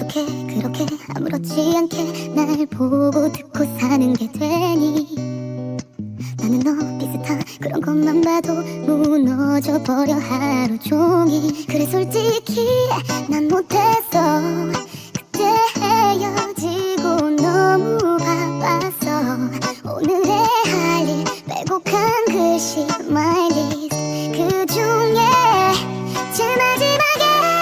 이렇게 그렇게 아무렇지 않게 날 보고 듣고 사는 게 되니 나는 너 비슷한 그런 것만 봐도 무너져 버려 하루 종일. 그래 솔직히 난 못했어. 그때 헤어지고 너무 바빠서 오늘의 할 일 빼곡한 글씨 my list 그 중에 제일 마지막에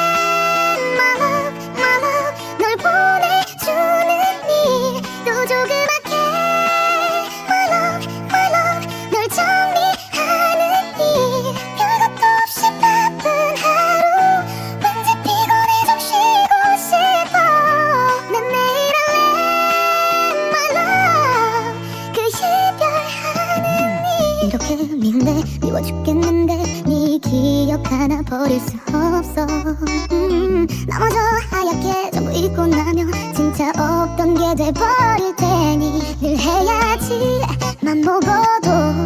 my love 널 보내주는 일도 조그맣게 my love 널 정리하는 일 별것도 없이 바쁜 하루 왠지 피곤해 좀 쉬고 싶어. 난 내일 할래 my love 그 이별하는 일. 이렇게 미운데 미워 죽겠는데 네 기억 하나 버릴 수 없어. 넘어져 하얗게 전부 잊고 나면 진짜 없던 게 돼버릴 테니 늘 해야지 맘 보고도